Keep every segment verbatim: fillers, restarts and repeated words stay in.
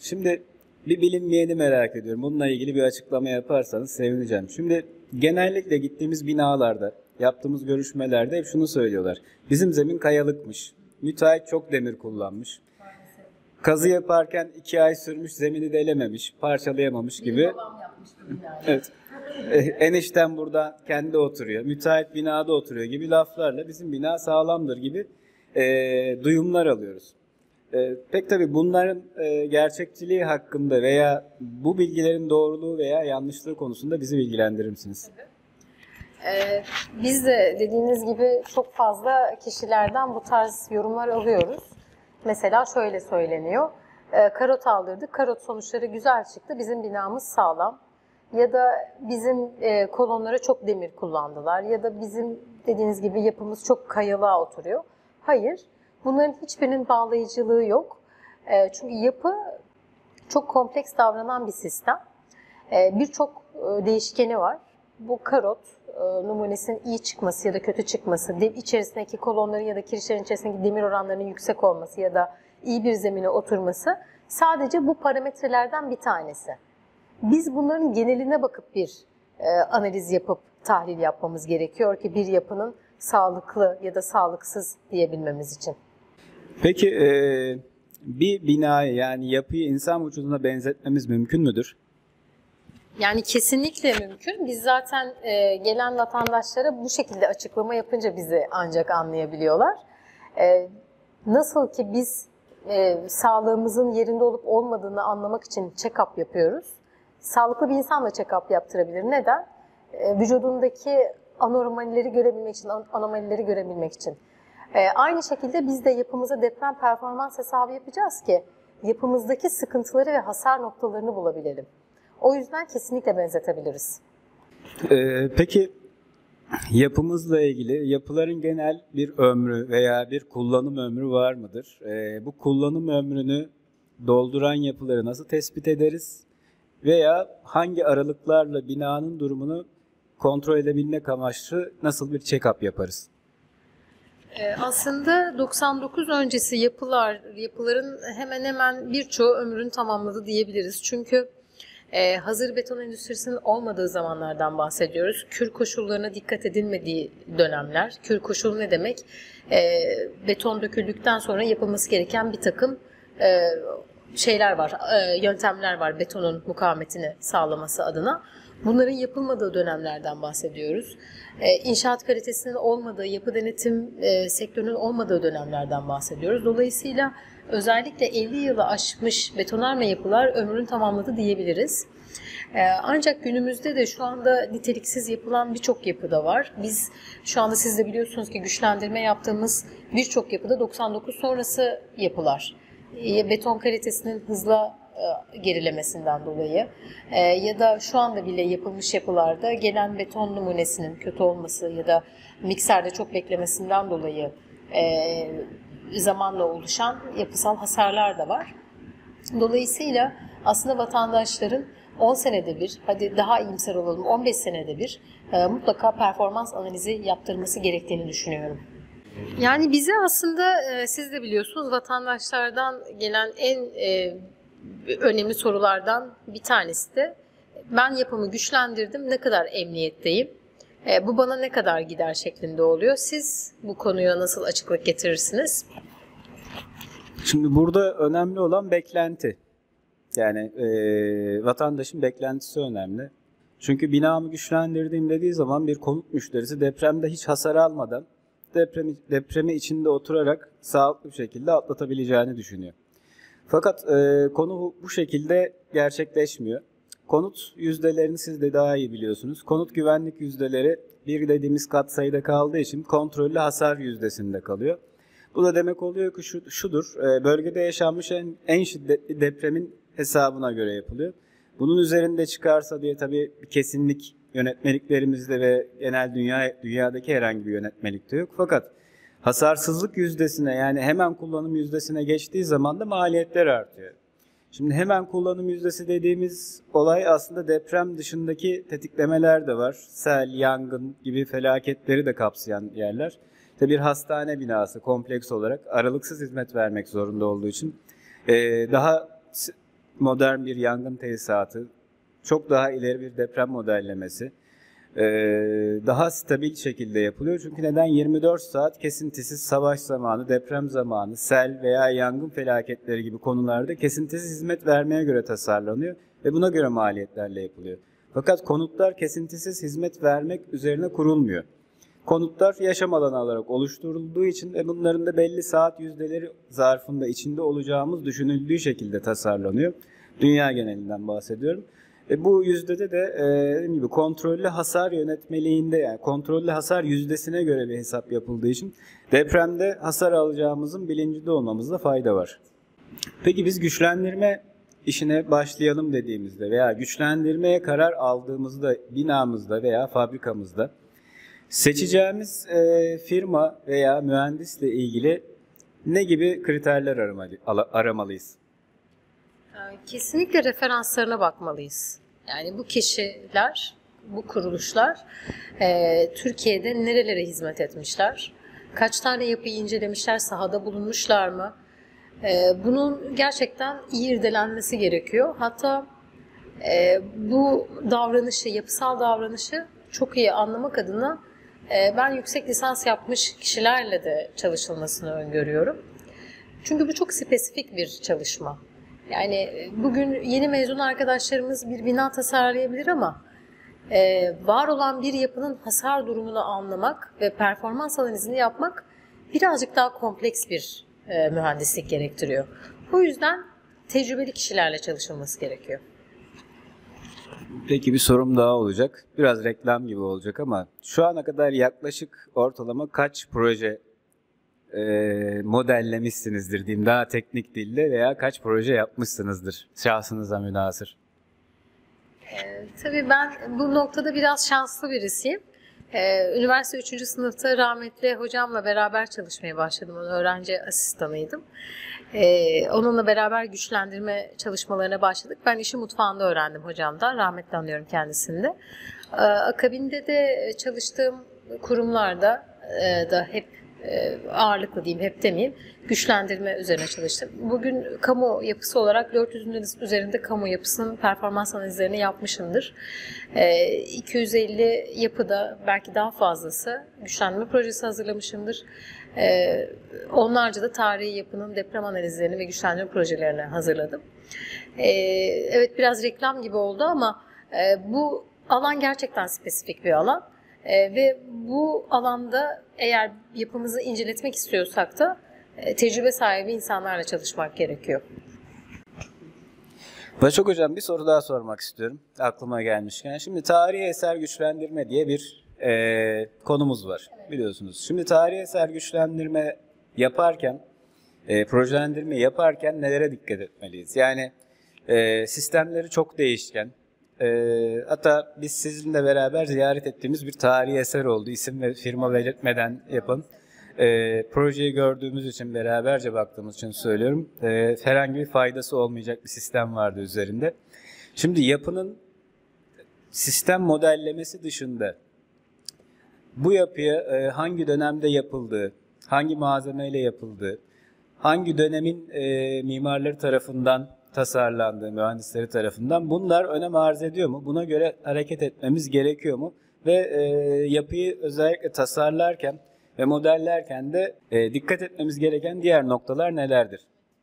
Şimdi bir bilinmeyeni merak ediyorum. Bununla ilgili bir açıklama yaparsanız sevineceğim. Şimdi genellikle gittiğimiz binalarda, yaptığımız görüşmelerde hep şunu söylüyorlar. Bizim zemin kayalıkmış. Müteahhit çok demir kullanmış. Kazı yaparken iki ay sürmüş, zemini de elememiş, parçalayamamış gibi. Benim babam yapmıştı binayı. Evet. Enişten burada kendi oturuyor, müteahhit binada oturuyor gibi laflarla bizim bina sağlamdır gibi e, duyumlar alıyoruz. E, pek tabii bunların e, gerçekçiliği hakkında veya bu bilgilerin doğruluğu veya yanlışlığı konusunda bizi bilgilendirir misiniz? Ee, biz de dediğiniz gibi çok fazla kişilerden bu tarz yorumlar alıyoruz. Mesela şöyle söyleniyor, e, karot aldırdık, karot sonuçları güzel çıktı, bizim binamız sağlam. Ya da bizim e, kolonlara çok demir kullandılar ya da bizim dediğiniz gibi yapımız çok kayalığa oturuyor. Hayır, bunların hiçbirinin bağlayıcılığı yok. E, çünkü yapı çok kompleks davranan bir sistem. E, Birçok e, değişkeni var. Bu karot e, numunesinin iyi çıkması ya da kötü çıkması, de, içerisindeki kolonların ya da kirişlerin içerisindeki demir oranlarının yüksek olması ya da iyi bir zemine oturması sadece bu parametrelerden bir tanesi. Biz bunların geneline bakıp bir e, analiz yapıp tahlil yapmamız gerekiyor ki bir yapının sağlıklı ya da sağlıksız diyebilmemiz için. Peki e, bir binayı yani yapıyı insan vücuduna benzetmemiz mümkün müdür? Yani kesinlikle mümkün. Biz zaten e, gelen vatandaşlara bu şekilde açıklama yapınca bizi ancak anlayabiliyorlar. E, nasıl ki biz e, sağlığımızın yerinde olup olmadığını anlamak için check-up yapıyoruz. Sağlıklı bir insan da check-up yaptırabilir. Neden? E, vücudundaki anormalleri görebilmek için, anomalileri görebilmek için. E, aynı şekilde biz de yapımıza deprem performans hesabı yapacağız ki yapımızdaki sıkıntıları ve hasar noktalarını bulabilelim. O yüzden kesinlikle benzetebiliriz. Ee, peki yapımızla ilgili yapıların genel bir ömrü veya bir kullanım ömrü var mıdır? Ee, bu kullanım ömrünü dolduran yapıları nasıl tespit ederiz? Veya hangi aralıklarla binanın durumunu kontrol edebilmek amaçlı nasıl bir check-up yaparız? Aslında doksan dokuz öncesi yapılar, yapıların hemen hemen birçoğu ömrünü tamamladı diyebiliriz. Çünkü Ee, hazır beton endüstrisinin olmadığı zamanlardan bahsediyoruz. Kür koşullarına dikkat edilmediği dönemler. Kür koşulu ne demek? Ee, beton döküldükten sonra yapılması gereken bir takım e, şeyler var, e, yöntemler var betonun mukavemetini sağlaması adına. Bunların yapılmadığı dönemlerden bahsediyoruz. E, inşaat kalitesinin olmadığı, yapı denetim e, sektörünün olmadığı dönemlerden bahsediyoruz. Dolayısıyla özellikle elli yılı aşmış betonarme yapılar ömrünü tamamladı diyebiliriz. Ee, ancak günümüzde de şu anda niteliksiz yapılan birçok yapı da var. Biz şu anda siz de biliyorsunuz ki güçlendirme yaptığımız birçok yapıda doksan dokuz sonrası yapılar. Ee, beton kalitesinin hızla e, gerilemesinden dolayı e, ya da şu anda bile yapılmış yapılarda gelen beton numunesinin kötü olması ya da mikserde çok beklemesinden dolayı e, zamanla oluşan yapısal hasarlar da var. Dolayısıyla aslında vatandaşların on senede bir, hadi daha iyimser olalım on beş senede bir e, mutlaka performans analizi yaptırması gerektiğini düşünüyorum. Yani bize aslında e, siz de biliyorsunuz vatandaşlardan gelen en e, önemli sorulardan bir tanesi de ben yapımı güçlendirdim, ne kadar emniyetteyim? E, bu bana ne kadar gider şeklinde oluyor. Siz bu konuya nasıl açıklık getirirsiniz? Şimdi burada önemli olan beklenti. Yani e, vatandaşın beklentisi önemli. Çünkü binamı güçlendirdiğim dediği zaman bir konut müşterisi depremde hiç hasar almadan depremi, depremi içinde oturarak sağlıklı bir şekilde atlatabileceğini düşünüyor. Fakat e, konu bu şekilde gerçekleşmiyor. Konut yüzdelerini siz de daha iyi biliyorsunuz. Konut güvenlik yüzdeleri bir dediğimiz katsayıda kaldığı için kontrollü hasar yüzdesinde kalıyor. Bu da demek oluyor ki şu, şudur, bölgede yaşanmış en, en şiddetli depremin hesabına göre yapılıyor. Bunun üzerinde çıkarsa diye tabii bir kesinlik yönetmeliklerimizde ve genel dünya dünyadaki herhangi bir yönetmelikte yok. Fakat hasarsızlık yüzdesine yani hemen kullanım yüzdesine geçtiği zaman da maliyetler artıyor. Şimdi hemen kullanım yüzdesi dediğimiz olay aslında deprem dışındaki tetiklemeler de var. Sel, yangın gibi felaketleri de kapsayan yerler. İşte bir hastane binası kompleks olarak aralıksız hizmet vermek zorunda olduğu için daha modern bir yangın tesisatı, çok daha ileri bir deprem modellemesi e, daha stabil şekilde yapılıyor. Çünkü neden? yirmi dört saat kesintisiz savaş zamanı, deprem zamanı, sel veya yangın felaketleri gibi konularda kesintisiz hizmet vermeye göre tasarlanıyor ve buna göre maliyetlerle yapılıyor. Fakat konutlar kesintisiz hizmet vermek üzerine kurulmuyor. Konutlar yaşam alanı olarak oluşturulduğu için ve bunların da belli saat yüzdeleri zarfında içinde olacağımız düşünüldüğü şekilde tasarlanıyor. Dünya genelinden bahsediyorum. E bu yüzdede de e, dediğim gibi kontrollü hasar yönetmeliğinde, yani kontrollü hasar yüzdesine göre bir hesap yapıldığı için depremde hasar alacağımızın bilincinde olmamızda fayda var. Peki biz güçlendirme işine başlayalım dediğimizde veya güçlendirmeye karar aldığımızda binamızda veya fabrikamızda seçeceğimiz e, firma veya mühendisle ilgili ne gibi kriterler aramalı, aramalıyız? Kesinlikle referanslarına bakmalıyız. Yani bu kişiler, bu kuruluşlar e, Türkiye'de nerelere hizmet etmişler? Kaç tane yapıyı incelemişler, sahada bulunmuşlar mı? E, bunun gerçekten iyi irdelenmesi gerekiyor. Hatta e, bu davranışı, yapısal davranışı çok iyi anlamak adına e, ben yüksek lisans yapmış kişilerle de çalışılmasını öngörüyorum. Çünkü bu çok spesifik bir çalışma. Yani bugün yeni mezun arkadaşlarımız bir bina tasarlayabilir ama e, var olan bir yapının hasar durumunu anlamak ve performans analizini yapmak birazcık daha kompleks bir e, mühendislik gerektiriyor. O yüzden tecrübeli kişilerle çalışılması gerekiyor. Peki bir sorum daha olacak. Biraz reklam gibi olacak ama şu ana kadar yaklaşık ortalama kaç proje e, modellemişsinizdir diyeyim daha teknik dilde veya kaç proje yapmışsınızdır şahsınıza münhasır? Ee, tabii ben bu noktada biraz şanslı birisiyim. Ee, üniversite üçüncü sınıfta rahmetli hocamla beraber çalışmaya başladım. Onun öğrenci asistanıydım. Ee, onunla beraber güçlendirme çalışmalarına başladık. Ben işi mutfağında öğrendim hocamdan. Rahmetli anlıyorum kendisini de. Ee, akabinde de çalıştığım kurumlarda e, da hep e, ağırlıklı diyeyim, hep demeyeyim, güçlendirme üzerine çalıştım. Bugün kamu yapısı olarak dört yüzün üzerinde kamu yapısının performans analizlerini yapmışımdır. E, iki yüz elli yapıda, belki daha fazlası güçlendirme projesi hazırlamışımdır. E, onlarca da tarihi yapının deprem analizlerini ve güçlendirme projelerini hazırladım. E, evet, biraz reklam gibi oldu ama e, bu alan gerçekten spesifik bir alan. Ee, ve bu alanda eğer yapımızı inceletmek istiyorsak da e, tecrübe sahibi insanlarla çalışmak gerekiyor. Başak Hocam bir soru daha sormak istiyorum aklıma gelmişken. Şimdi tarihi eser güçlendirme diye bir e, konumuz var, evet, biliyorsunuz. Şimdi tarihi eser güçlendirme yaparken, e, projelendirme yaparken nelere dikkat etmeliyiz? Yani e, sistemleri çok değişken. E, hatta biz sizinle beraber ziyaret ettiğimiz bir tarihi eser oldu. İsim ve firma belirtmeden yapın. E, projeyi gördüğümüz için, beraberce baktığımız için söylüyorum. E, herhangi bir faydası olmayacak bir sistem vardı üzerinde. Şimdi yapının sistem modellemesi dışında bu yapıya e, hangi dönemde yapıldığı, hangi malzemeyle yapıldığı, hangi dönemin e, mimarları tarafından tasarlandığı, mühendisleri tarafından, bunlar önem arz ediyor mu? Buna göre hareket etmemiz gerekiyor mu? Ve e, yapıyı özellikle tasarlarken ve modellerken de e, dikkat etmemiz gereken diğer noktalar nelerdir?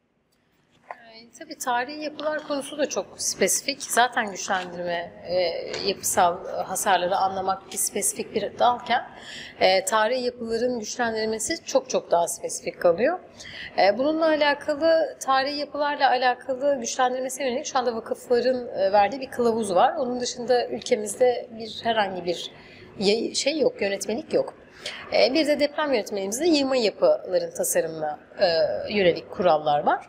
Tabii tarihi yapılar konusu da çok spesifik. Zaten güçlendirme, e, yapısal hasarları anlamak bir spesifik bir dalken e, tarihi yapıların güçlendirilmesi çok çok daha spesifik kalıyor. E, bununla alakalı, tarihi yapılarla alakalı güçlendirmesine yönelik şu anda vakıfların e, verdiği bir kılavuz var. Onun dışında ülkemizde bir herhangi bir şey yok, yönetmelik yok. E, bir de deprem yönetmeliğimizde yığma yapıların tasarımına e, yönelik kurallar var.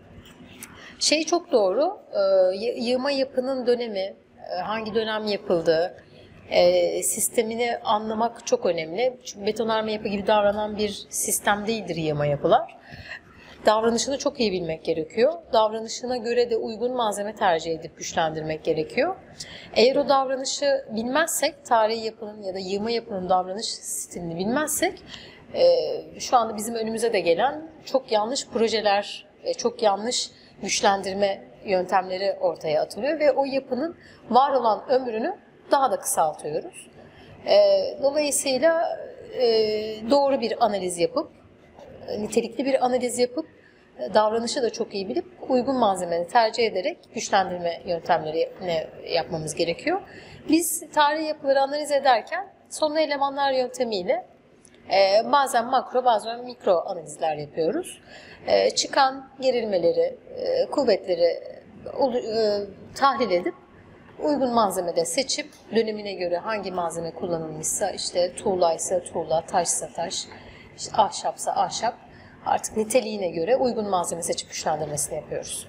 Şey çok doğru, yığma yapının dönemi, hangi dönem yapıldığı, sistemini anlamak çok önemli. Çünkü betonarme yapı gibi davranan bir sistem değildir yığma yapılar. Davranışını çok iyi bilmek gerekiyor. Davranışına göre de uygun malzeme tercih edip güçlendirmek gerekiyor. Eğer o davranışı bilmezsek, tarihi yapının ya da yığma yapının davranış stilini bilmezsek, şu anda bizim önümüze de gelen çok yanlış projeler, çok yanlış güçlendirme yöntemleri ortaya atılıyor ve o yapının var olan ömrünü daha da kısaltıyoruz. E, dolayısıyla e, doğru bir analiz yapıp, nitelikli bir analiz yapıp, davranışı da çok iyi bilip uygun malzemeleri tercih ederek güçlendirme yöntemlerini yapmamız gerekiyor. Biz tarihi yapıları analiz ederken sonlu elemanlar yöntemiyle e, bazen makro bazen mikro analizler yapıyoruz. E, çıkan gerilmeleri, e, kuvvetleri e, tahlil edip uygun malzemede seçip dönemine göre hangi malzeme kullanılmışsa, işte tuğlaysa tuğla, taşsa taş, işte ahşapsa ahşap, artık niteliğine göre uygun malzeme seçip güçlendirmesini yapıyoruz.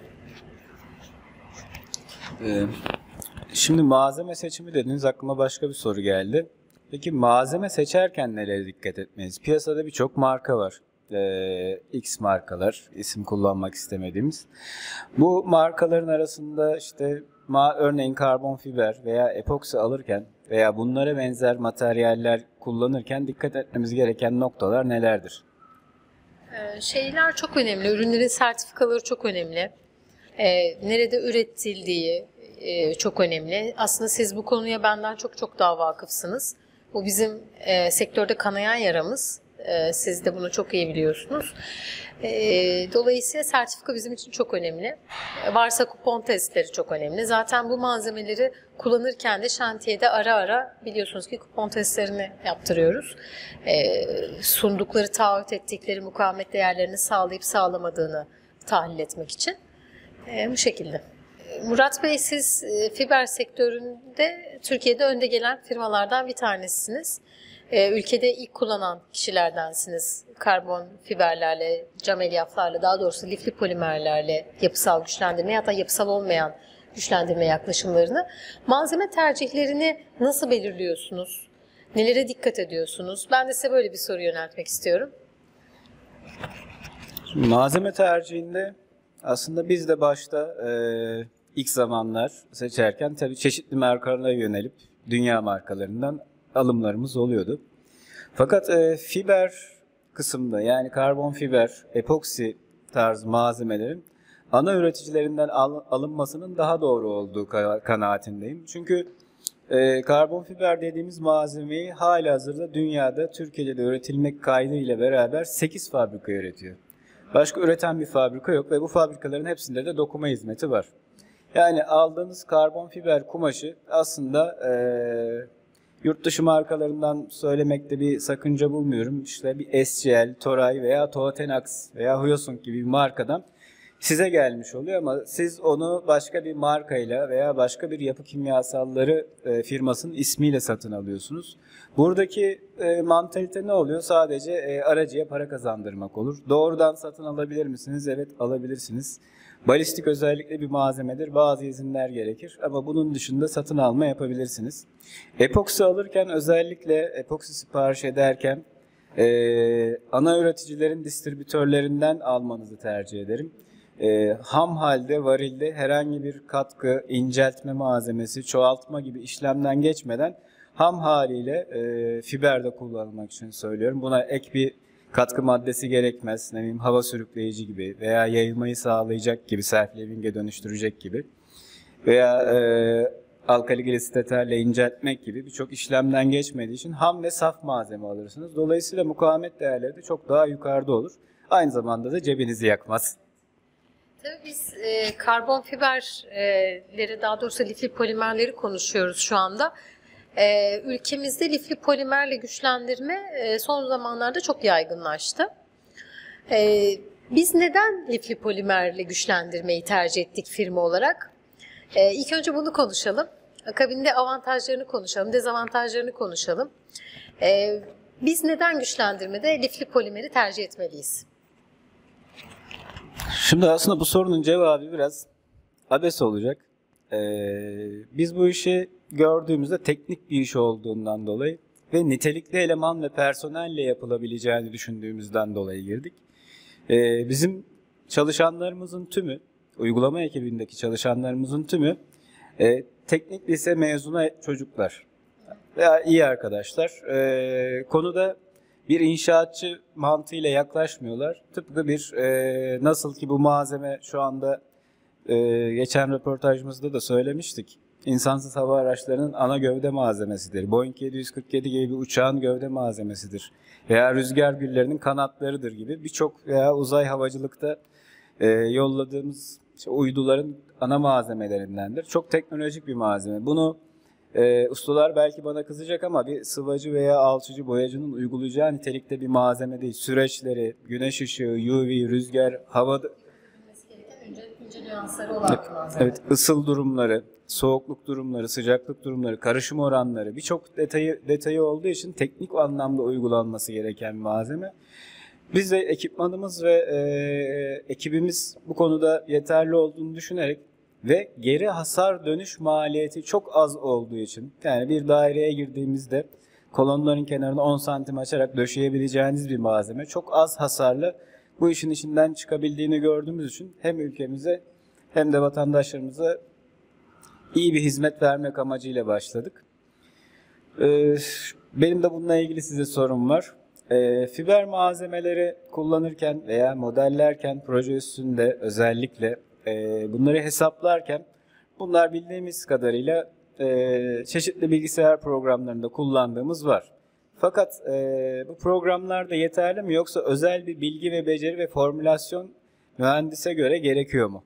Ee, şimdi malzeme seçimi dediniz, aklıma başka bir soru geldi. Peki malzeme seçerken nelere dikkat etmeliyiz? Piyasada birçok marka var. Ee, X markalar, isim kullanmak istemediğimiz. Bu markaların arasında işte ma örneğin karbon fiber veya epoksi alırken veya bunlara benzer materyaller kullanırken dikkat etmemiz gereken noktalar nelerdir? Şeyler çok önemli, ürünlerin sertifikaları çok önemli. Ee, nerede üretildiği e, çok önemli. Aslında siz bu konuya benden çok çok daha vakıfsınız. Bu bizim e, sektörde kanayan yaramız. E, siz de bunu çok iyi biliyorsunuz. E, dolayısıyla sertifika bizim için çok önemli. E, varsa kupon testleri çok önemli. Zaten bu malzemeleri kullanırken de şantiyede ara ara biliyorsunuz ki kupon testlerini yaptırıyoruz. E, sundukları, taahhüt ettikleri mukavemet değerlerini sağlayıp sağlamadığını tahlil etmek için. E, bu şekilde. Murat Bey, siz fiber sektöründe Türkiye'de önde gelen firmalardan bir tanesiniz. Ülkede ilk kullanan kişilerdensiniz. Karbon fiberlerle, cam elyaflarla, daha doğrusu lifli polimerlerle yapısal güçlendirme ya da yapısal olmayan güçlendirme yaklaşımlarını. Malzeme tercihlerini nasıl belirliyorsunuz? Nelere dikkat ediyorsunuz? Ben de size böyle bir soru yöneltmek istiyorum. Şimdi malzeme tercihinde aslında biz de başta e, ilk zamanlar seçerken tabii çeşitli markalara yönelip dünya markalarından alımlarımız oluyordu. Fakat e, fiber kısımda, yani karbon fiber, epoksi tarzı malzemelerin ana üreticilerinden al, alınmasının daha doğru olduğu kanaatindeyim. Çünkü e, karbon fiber dediğimiz malzemeyi halihazırda dünyada Türkiye'de de üretilmek kaydıyla beraber sekiz fabrika üretiyor. Başka üreten bir fabrika yok ve bu fabrikaların hepsinde de dokuma hizmeti var. Yani aldığınız karbon fiber kumaşı aslında e, yurt dışı markalarından söylemekte bir sakınca bulmuyorum. İşte bir S G L, Toray veya Toatenax veya Hyosung gibi bir markadan size gelmiş oluyor ama siz onu başka bir markayla veya başka bir yapı kimyasalları e, firmasının ismiyle satın alıyorsunuz. Buradaki e, mantalite ne oluyor? Sadece e, aracıya para kazandırmak olur. Doğrudan satın alabilir misiniz? Evet, alabilirsiniz. Balistik özellikle bir malzemedir. Bazı izinler gerekir ama bunun dışında satın alma yapabilirsiniz. Epoksi alırken, özellikle epoksi sipariş ederken e, ana üreticilerin distribütörlerinden almanızı tercih ederim. E, ham halde, varilde herhangi bir katkı, inceltme malzemesi, çoğaltma gibi işlemden geçmeden ham haliyle e, fiberde kullanılmak için söylüyorum. Buna ek bir katkı maddesi gerekmez. Ne bileyim, hava sürükleyici gibi veya yayılmayı sağlayacak gibi, self-leaving'e dönüştürecek gibi veya e, alkali glisiteterle inceltmek gibi birçok işlemden geçmediği için ham ve saf malzeme alırsınız. Dolayısıyla mukavemet değerleri de çok daha yukarıda olur. Aynı zamanda da cebinizi yakmaz. Tabii biz e, karbon fiberleri, daha doğrusu lifli polimerleri konuşuyoruz şu anda. E, ülkemizde lifli polimerle güçlendirme e, son zamanlarda çok yaygınlaştı. E, biz neden lifli polimerle güçlendirmeyi tercih ettik firma olarak? E, ilk önce bunu konuşalım. Akabinde avantajlarını konuşalım, dezavantajlarını konuşalım. E, biz neden güçlendirmede lifli polimeri tercih etmeliyiz? Şimdi aslında bu sorunun cevabı biraz abes olacak. Ee, biz bu işi gördüğümüzde teknik bir iş olduğundan dolayı ve nitelikli eleman ve personelle yapılabileceğini düşündüğümüzden dolayı girdik. Ee, bizim çalışanlarımızın tümü, uygulama ekibindeki çalışanlarımızın tümü e, teknik lise mezunu çocuklar veya iyi arkadaşlar. Ee, konuda bir inşaatçı mantığıyla yaklaşmıyorlar. Tıpkı bir e, nasıl ki bu malzeme şu anda e, geçen röportajımızda da söylemiştik. İnsansız hava araçlarının ana gövde malzemesidir. Boeing yedi yüz kırk yedi gibi bir uçağın gövde malzemesidir. Veya rüzgar güllerinin kanatlarıdır gibi birçok veya uzay havacılıkta e, yolladığımız işte uyduların ana malzemelerindendir. Çok teknolojik bir malzeme. Bunu e, ustalar belki bana kızacak ama bir sıvacı veya alçıcı boyacının uygulayacağı nitelikte bir malzeme değil. Süreçleri, güneş ışığı, U V, rüzgar, havada... Önce, ince nüansları olan bir malzeme. Evet, ısıl durumları, soğukluk durumları, sıcaklık durumları, karışım oranları birçok detayı detayı olduğu için teknik anlamda uygulanması gereken bir malzeme. Biz de ekipmanımız ve e, ekibimiz bu konuda yeterli olduğunu düşünerek ve geri hasar dönüş maliyeti çok az olduğu için, yani bir daireye girdiğimizde kolonların kenarını on santim açarak döşeyebileceğiniz bir malzeme, çok az hasarlı bu işin içinden çıkabildiğini gördüğümüz için hem ülkemize hem de vatandaşlarımıza iyi bir hizmet vermek amacıyla başladık. Ee, benim de bununla ilgili size sorum var. Ee, fiber malzemeleri kullanırken veya modellerken proje üstünde özellikle e, bunları hesaplarken bunlar bildiğimiz kadarıyla e, çeşitli bilgisayar programlarında kullandığımız var. Fakat e, bu programlar da yeterli mi yoksa özel bir bilgi ve beceri ve formülasyon mühendise göre gerekiyor mu?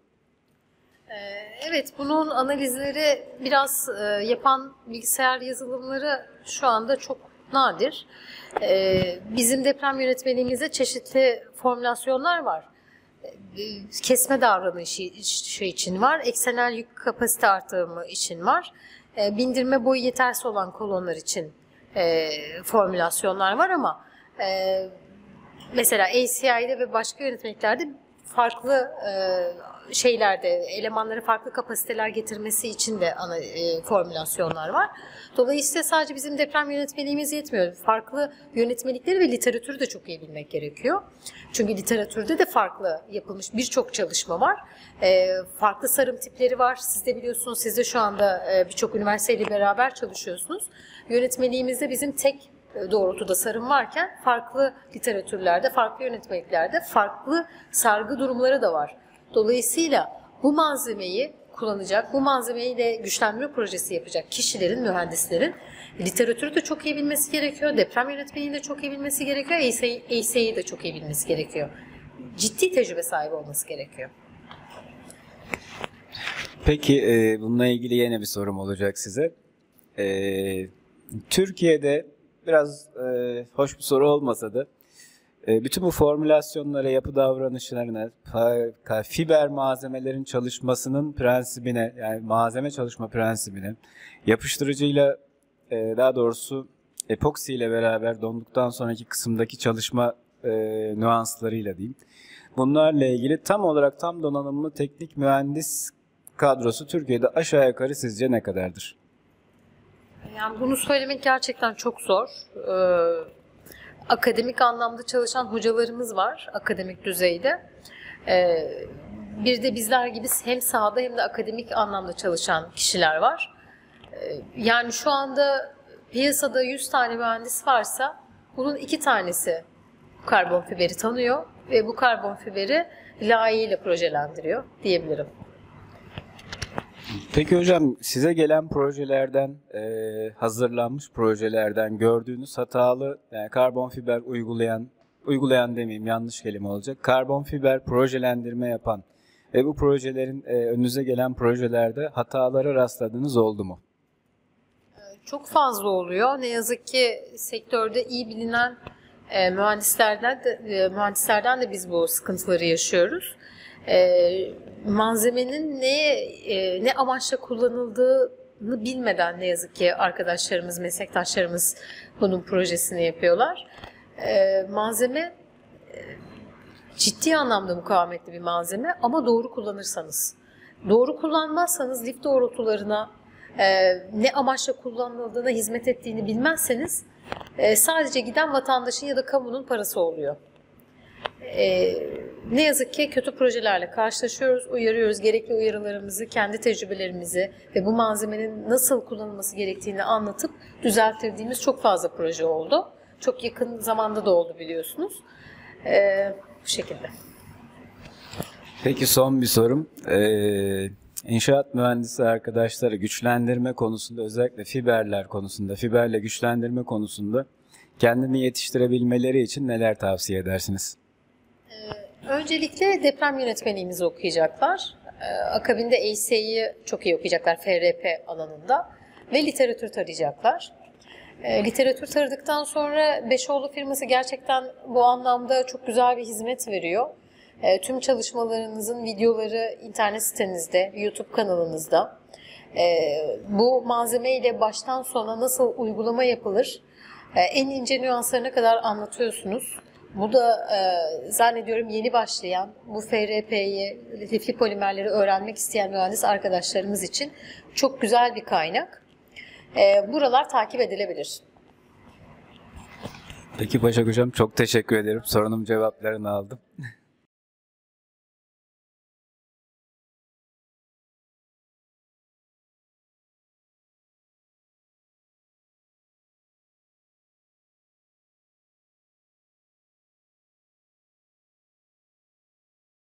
Evet, bunun analizleri biraz e, yapan bilgisayar yazılımları şu anda çok nadir. E, bizim deprem yönetmeliğimizde çeşitli formülasyonlar var. E, kesme davranışı için var, eksenel yük kapasite artırımı için var, e, bindirme boyu yetersiz olan kolonlar için e, formülasyonlar var ama e, mesela A C I'de ve başka yönetmeliklerde farklı e, şeylerde, elemanları farklı kapasiteler getirmesi için de ana e, formülasyonlar var. Dolayısıyla sadece bizim deprem yönetmeliğimiz yetmiyor. Farklı yönetmelikleri ve literatürü de çok iyi bilmek gerekiyor. Çünkü literatürde de farklı yapılmış birçok çalışma var. E, farklı sarım tipleri var. Siz de biliyorsunuz, siz de şu anda e, birçok üniversiteyle beraber çalışıyorsunuz. Yönetmeliğimizde bizim tek doğrultuda sarım varken farklı literatürlerde, farklı yönetmeliklerde farklı sargı durumları da var. Dolayısıyla bu malzemeyi kullanacak, bu malzemeyle güçlendirme projesi yapacak kişilerin, mühendislerin literatürü de çok iyi bilmesi gerekiyor, deprem yönetmeliğini de çok iyi bilmesi gerekiyor, A C I'yi de çok iyi bilmesi gerekiyor. Ciddi tecrübe sahibi olması gerekiyor. Peki e, bununla ilgili yine bir sorum olacak size. E, Türkiye'de biraz e, hoş bir soru olmasa da e, bütün bu formülasyonlara, yapı davranışlarına, fiber malzemelerin çalışmasının prensibine, yani malzeme çalışma prensibine, yapıştırıcıyla e, daha doğrusu epoksi ile beraber donduktan sonraki kısımdaki çalışma e, nüanslarıyla diyeyim. Bunlarla ilgili tam olarak tam donanımlı teknik mühendis kadrosu Türkiye'de aşağı yukarı sizce ne kadardır? Yani bunu söylemek gerçekten çok zor. Ee, akademik anlamda çalışan hocalarımız var, akademik düzeyde. Ee, bir de bizler gibi hem sahada hem de akademik anlamda çalışan kişiler var. Ee, yani şu anda piyasada yüz tane mühendis varsa bunun iki tanesi karbon fiberi tanıyor ve bu karbon fiberi layığıyla projelendiriyor diyebilirim. Peki hocam, size gelen projelerden, e, hazırlanmış projelerden gördüğünüz hatalı, yani karbon fiber uygulayan, uygulayan demeyeyim, yanlış kelime olacak, karbon fiber projelendirme yapan ve bu projelerin e, önünüze gelen projelerde hatalara rastladığınız oldu mu? Çok fazla oluyor. Ne yazık ki sektörde iyi bilinen e, mühendislerden de, e, mühendislerden de biz bu sıkıntıları yaşıyoruz. E, malzemenin ne e, ne amaçla kullanıldığını bilmeden ne yazık ki arkadaşlarımız, meslektaşlarımız bunun projesini yapıyorlar. E, malzeme e, ciddi anlamda mukavemetli bir malzeme ama doğru kullanırsanız. Doğru kullanmazsanız lif doğrultularına e, ne amaçla kullanıldığına hizmet ettiğini bilmezseniz e, sadece giden vatandaşın ya da kamunun parası oluyor. E, ne yazık ki kötü projelerle karşılaşıyoruz, uyarıyoruz. Gerekli uyarılarımızı, kendi tecrübelerimizi ve bu malzemenin nasıl kullanılması gerektiğini anlatıp düzelttirdiğimiz çok fazla proje oldu. Çok yakın zamanda da oldu biliyorsunuz. E, bu şekilde. Peki son bir sorum. Ee, inşaat mühendisi arkadaşları güçlendirme konusunda, özellikle fiberler konusunda, fiberle güçlendirme konusunda kendini yetiştirebilmeleri için neler tavsiye edersiniz? Öncelikle deprem yönetmeliğimizi okuyacaklar. Ee, Akabinde A C E'yi çok iyi okuyacaklar F R P alanında ve literatür tarayacaklar. E, literatür taradıktan sonra Beşoğlu firması gerçekten bu anlamda çok güzel bir hizmet veriyor. E, tüm çalışmalarınızın videoları internet sitenizde, YouTube kanalınızda. E, bu malzemeyle baştan sona nasıl uygulama yapılır, e, en ince nüanslarına kadar anlatıyorsunuz. Bu da e, zannediyorum yeni başlayan, bu F R P'yi, lifli polimerleri öğrenmek isteyen mühendis arkadaşlarımız için çok güzel bir kaynak. E, buralar takip edilebilir. Peki Başak Hocam, çok teşekkür ederim. Sorunum cevaplarını aldım.